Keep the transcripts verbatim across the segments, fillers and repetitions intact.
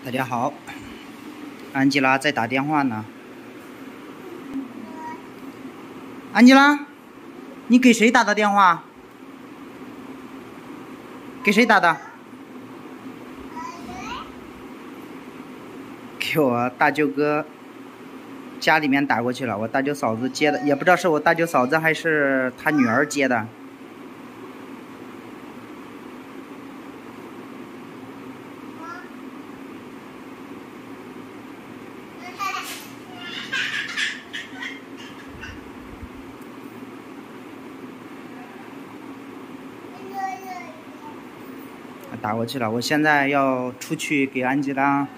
大家好，安吉拉在打电话呢。安吉拉，你给谁打的电话？给谁打的？给我大舅哥家里面打过去了，我大舅嫂子接的，也不知道是我大舅嫂子还是他女儿接的。打过去了，我现在要出去给安吉拉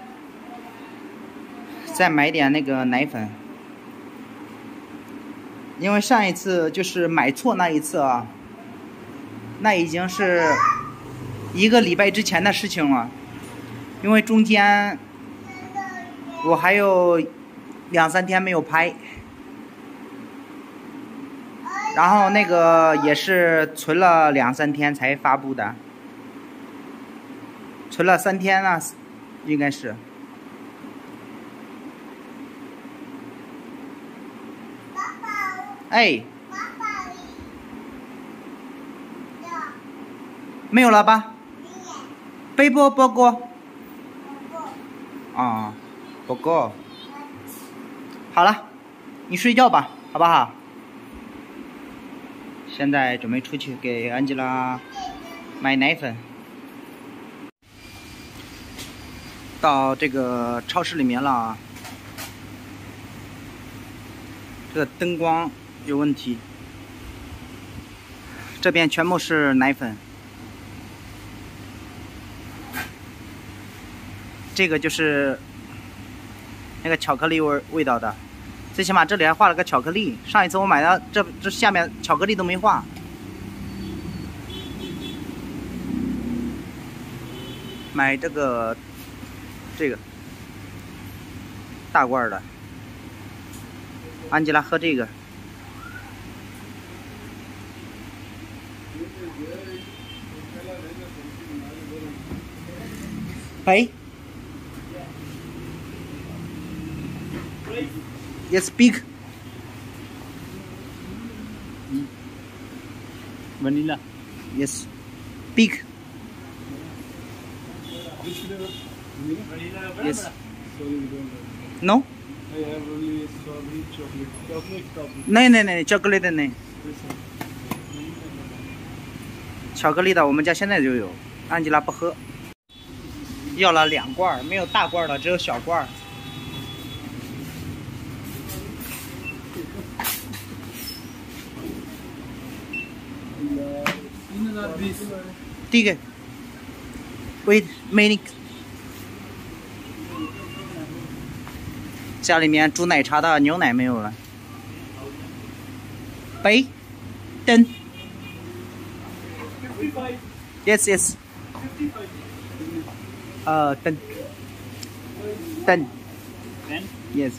再买点那个奶粉，因为上一次就是买错那一次啊，那已经是一个礼拜之前的事情了，因为中间我还有两三天没有拍，然后那个也是存了两三天才发布的。存了三天了，应该是。哎，没有了吧？背不报过？啊，报过。好了，你睡觉吧，好不好？现在准备出去给安吉拉买奶粉。到这个超市里面了啊，这个灯光有问题，这边全部是奶粉，这个就是那个巧克力味味道的，最起码这里还画了个巧克力，上一次我买的这这下面巧克力都没画。买这个。这个大罐的，安吉拉喝这个。喂 ？Yes, speak. Vanilla. Yes, speak. Yes. No? I have only strawberry chocolate. Chocolate strawberry. नहीं नहीं नहीं chocolate的नहीं。巧克力的我们家现在就有，安吉拉不喝。要了两罐，没有大罐的，只有小罐。第一个 ，Wait, minute。家里面煮奶茶的牛奶没有了。杯，灯。Yes, yes。呃，灯。灯。Yes。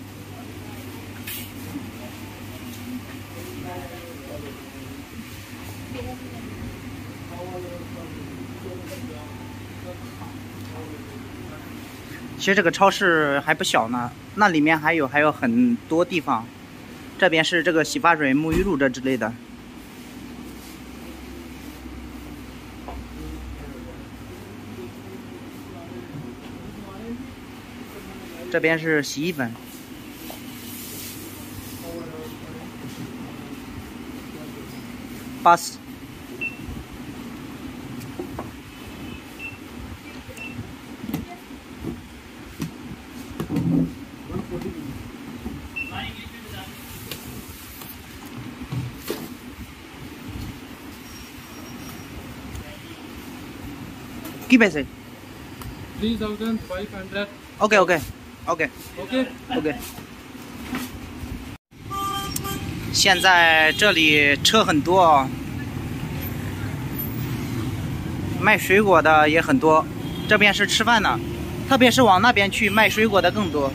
其实这个超市还不小呢，那里面还有还有很多地方。这边是这个洗发水、沐浴露这之类的。这边是洗衣粉。八十。几पैसे? Three thousand five hundred. OK OK OK OK OK。现在这里车很多哦，卖水果的也很多。这边是吃饭的，特别是往那边去卖水果的更多。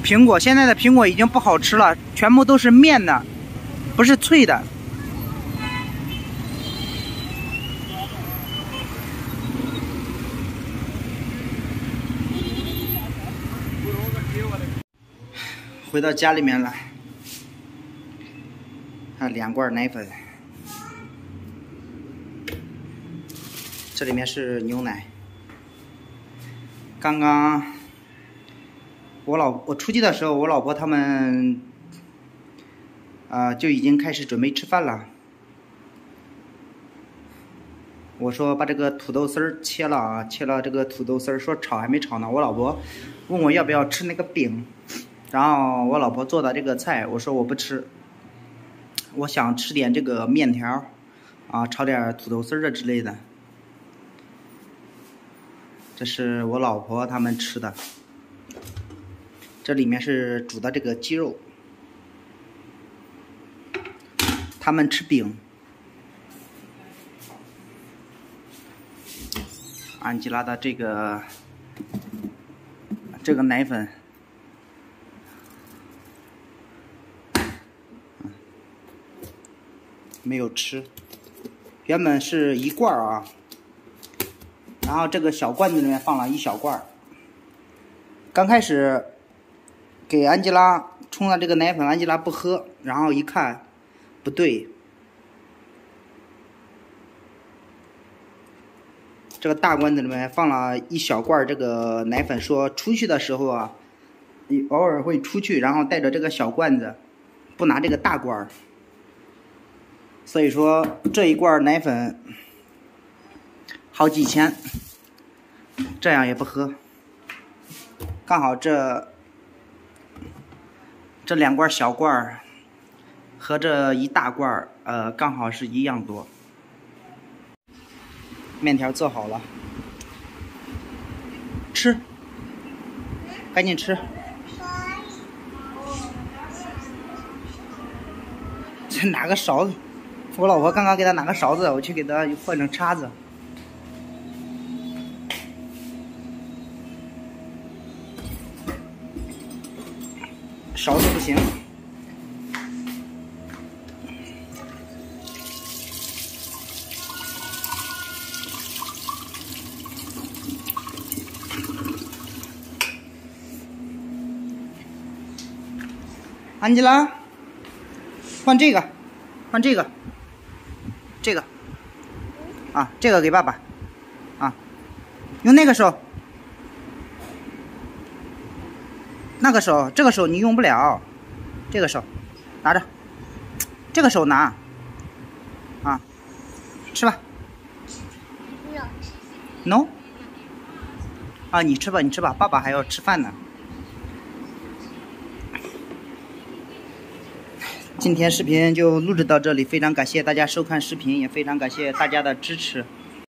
苹果，现在的苹果已经不好吃了，全部都是面的，不是脆的。回到家里面了，啊，两罐奶粉，这里面是牛奶。刚刚我老我出去的时候，我老婆他们啊、呃、就已经开始准备吃饭了。我说把这个土豆丝儿切了啊，切了这个土豆丝儿，说炒还没炒呢。我老婆问我要不要吃那个饼。然后我老婆做的这个菜，我说我不吃，我想吃点这个面条，啊，炒点土豆丝儿之类的。这是我老婆他们吃的，这里面是煮的这个鸡肉，他们吃饼。安吉拉的这个这个奶粉。没有吃，原本是一罐啊，然后这个小罐子里面放了一小罐。刚开始给安吉拉冲了这个奶粉，安吉拉不喝，然后一看不对，这个大罐子里面放了一小罐这个奶粉，说出去的时候啊，你偶尔会出去，然后带着这个小罐子，不拿这个大罐。所以说这一罐奶粉好几千，这样也不喝。刚好这这两罐小罐和这一大罐呃刚好是一样多。面条做好了，吃，赶紧吃。再拿个勺子。我老婆刚刚给他拿个勺子，我去给他换成叉子。勺子不行。安吉拉，换这个，换这个。这个，啊，这个给爸爸，啊，用那个手，那个手，这个手你用不了，这个手，拿着，这个手拿，啊，吃吧 ，no， 啊，你吃吧，你吃吧，爸爸还要吃饭呢。今天视频就录制到这里，非常感谢大家收看视频，也非常感谢大家的支持。